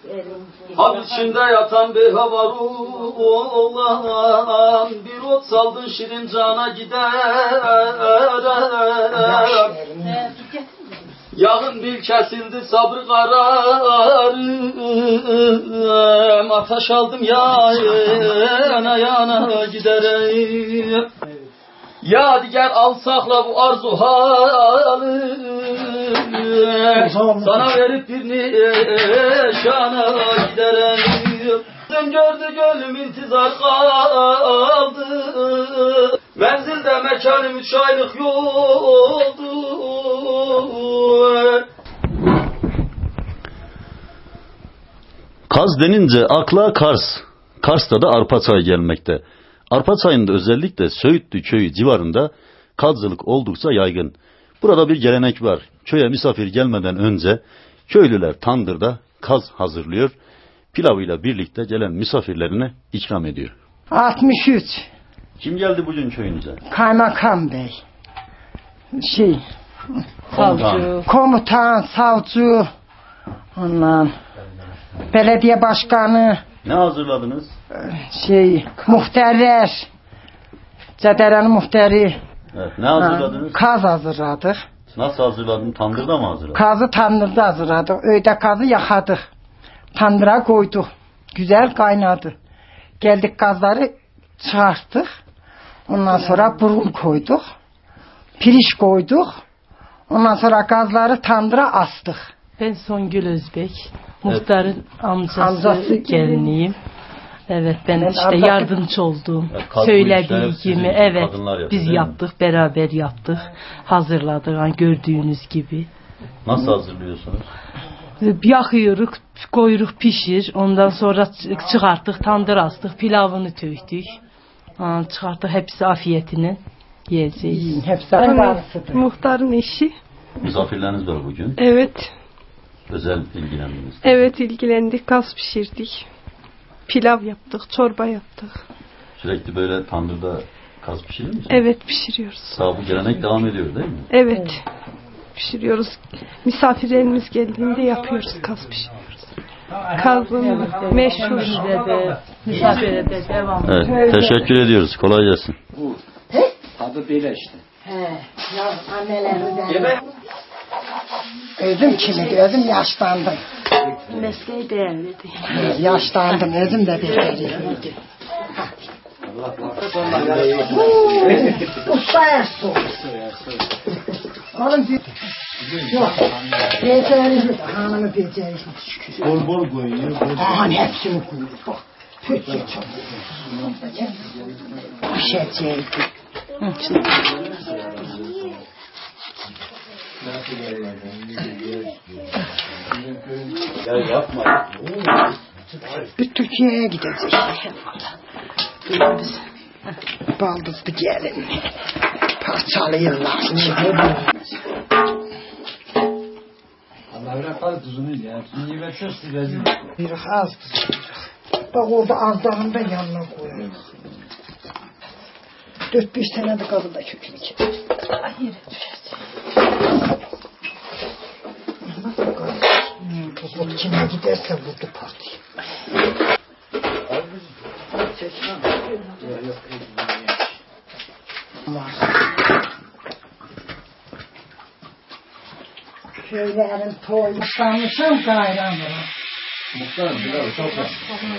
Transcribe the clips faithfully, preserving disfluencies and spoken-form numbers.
Hap içinde yatan bir havaru olan bir ot saldın şirin cana gider. Yağın bir kesildi sabrı kararım, ateş aldım yana yana gidereyim. Yadigar al sakla bu arzu halı, sana verip bir nişana gidereyim. Gördü gönlüm intizar kaldı, menzilde mekanım üç aylık yoldu. Kaz denince akla Kars. Kars'ta da Arpaçay gelmekte. Arpaçay'ın da özellikle Söğütlü köyü civarında kazcılık oldukça yaygın. Burada bir gelenek var. Köye misafir gelmeden önce köylüler tandırda kaz hazırlıyor. Pilavıyla birlikte gelen misafirlerine ikram ediyor. altmış üç. Kim geldi bugün köyünüze? Kaymakam Bey. Şey. Komutan. Komutan, savcı. Ondan. Belediye başkanı. Ne hazırladınız? Şey, muhterler. Cedere'nin muhteri. Evet, ne hazırladınız? Ha, kaz hazırladık. Nasıl hazırladın? Tandırda mı hazırladın? Kazı tandırda hazırladık. Öyle kazı yakadık. Tandıra koyduk. Güzel kaynadı. Geldik kazları çıkarttık. Ondan sonra burun koyduk. Piriş koyduk. Ondan sonra kazları tandıra astık. Ben Songül Özbek. Muhtarın evet. amcası, amcası geliniyim. Evet, ben, ben işte amcası... yardımcı oldum. Evet, söylediği gibi evet yaptı, biz yaptık, mi? Beraber yaptık. Hazırladık yani gördüğünüz gibi. Nasıl hazırlıyorsunuz? Yakıyoruz, koyuruk pişir. Ondan sonra çıkarttık, tandır astık, pilavını töktük. Çıkarttık, hepsi afiyetine yiyeceğiz. Hepsi evet. Muhtarın eşi. Misafirleriniz var bugün. Evet. Özel ilgilendiniz. Evet, ilgilendik, kaz pişirdik. Pilav yaptık, çorba yaptık. Sürekli böyle tandırda kaz pişirir misiniz? Evet, pişiriyoruz. Daha bu gelenek devam ediyor değil mi? Evet. Evet. Pişiriyoruz. Misafirlerimiz geldiğinde yapıyoruz, kaz pişiriyoruz. Kazın meşhur. Misafire de devam. Evet, teşekkür ediyoruz. Kolay gelsin. Bu tadı böyle işte. He. Ya annelerden. Özüm kimidi, özüm yaşlandım. Mesleği değerliydi. Yaşlandım, özüm de beceriyim. Usta Ersoy. Oğlum bir... Yok, beceriyim. Hanımı beceriyim. Bol bol koyuyor. Aman hepsini koyuyor. Püt ye çok. Pişecek. Ya yapma. Bir Türkiye'ye gidecek. Biz baldızlı gelin. Parçalıyorlar. Allah bırak az tuzunu ya. Şimdi versene su vezin. Bir az tuz. Bak orada azdağında yanına koyuyor. Dört beş tane de kabında kökünü çekiyor. Hayır. Tuzluk kime giderse vurdu partiyi. Köylerin toyu sanmışım gayranı. Muhtarım biraz çok var.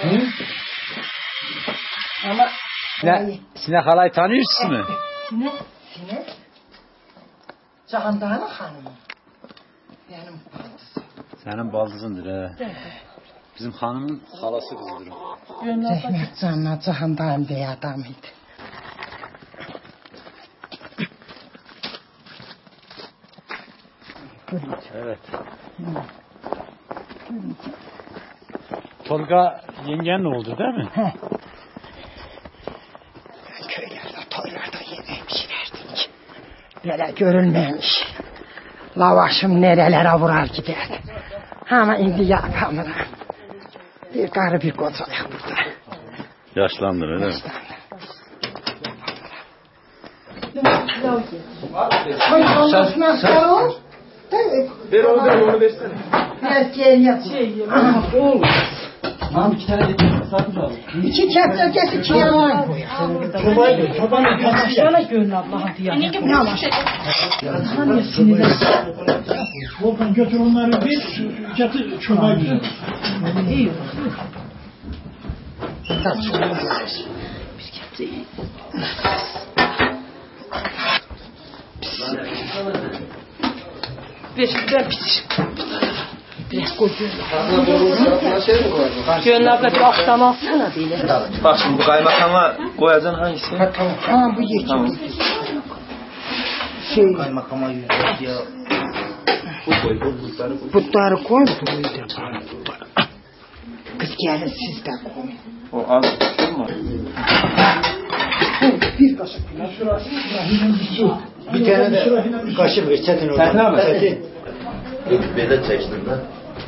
Ama Sine, Sine halay tanıyorsun mu? Sine? Sine? Cahandan'ın hanımı. Benim baldızım. Senin baldızındır he. Evet. Bizim hanımın halası kızıdır o. Zehmet canına Cahandan diye adamıydı. Evet. Tolga yengen ne oldu değil mi? He. Köylerde, toylarda yemek pişirirdik. Böyle görülmemiş. Lavaşım nerelere vurar giderdi. Ama indi yapamıram. Bir karı bir kocalık burada. Yaşlandın öyle mi? Sen, sen, ver onu ver onu versene. Biraz geriye koy. Şey, Olur. Tamam iki tane de satmış abi. İki kepçe getir çiğneğe koy. Çobaydı. Çobanın kasışı. Şöyle görün Allah'ım diye. Yavaş. Hani sinirler. Volkan götür onları bir getir çoba güzel. İyi. Bir ben piç. Biraz koy Gönül abla bir alttan alsana böyle. Bak şimdi bu kaymakama koyacaksın hangisi? Ha tamam. Ha bu geçiyor. Tamam. Şey, Kaymakama yürüyor ya. Bu koy, bu butları koy. butları koy. Burayı da bana butları. Kız gelin siz de koyun. O az şey mi? Bir kaşık. Bir tane de kaşık ver çetin oradan. Çetin abi. Çetin. Böyle çektim ben.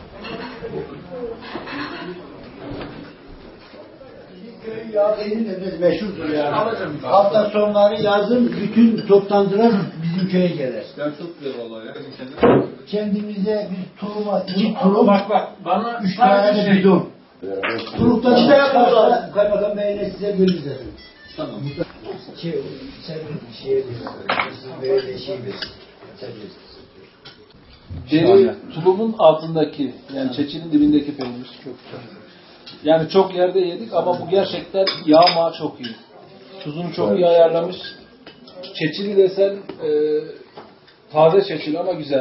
Ya elinde meşhurdur yani. Hafta sonları yazın bütün toplantılar bizim köye gelir. Ben çok güzel vallahi ya. Kendimize bir tulum attık. Tulum. Bak bak bana Üç tane de bidon. Tulukta İşte yapıyoruz çıkarsa kaymakam beyle size bölürüz. Tamam. Şey, sen bir şey böyle şey bir Deri tulumun altındaki yani çeçinin dibindeki peynir çok güzel. Yani çok yerde yedik ama bu gerçekten yağma çok iyi. Tuzunu çok iyi ayarlamış. Çeçili desen e, taze çeçili ama güzel.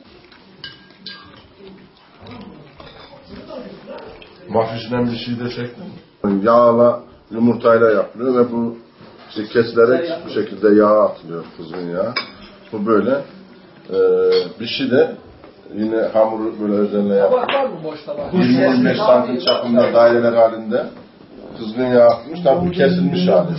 Mafişten bir şey de çektim. Yağla, yumurtayla yapılıyor ve bu işte kesilerek bu şekilde yağ atılıyor, kızgın yağ. Bu böyle. Ee, bir şey de yine hamuru böyle özenle yapıyor. Var, var mı boş tabak? yirmi yirmi beş santim çapında daireler halinde kızgın yağ atmış. Tabi bu kesilmiş hali.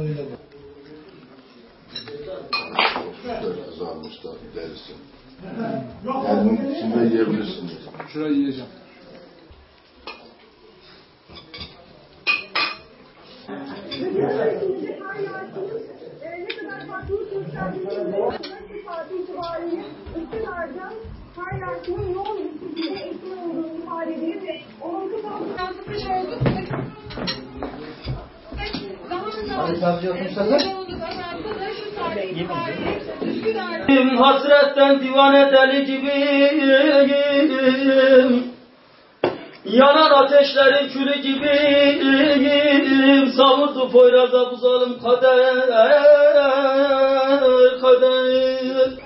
Şöyle kızarmış da derisi. Yani bunun içinde yiyebilirsiniz. Şurayı yiyeceğim. Ne kadar farklılık gösterdiğini saati itibariyle ısrarca paylaşımın yoğun bir şekilde etkili olduğunu ifade edilir ve onun kısaltılmış oldu. Hasretten divane deli gibiyim. Yanan ateşlerin külü gibiyim. Savurdu Poyraz'a bu zalim kader, kader.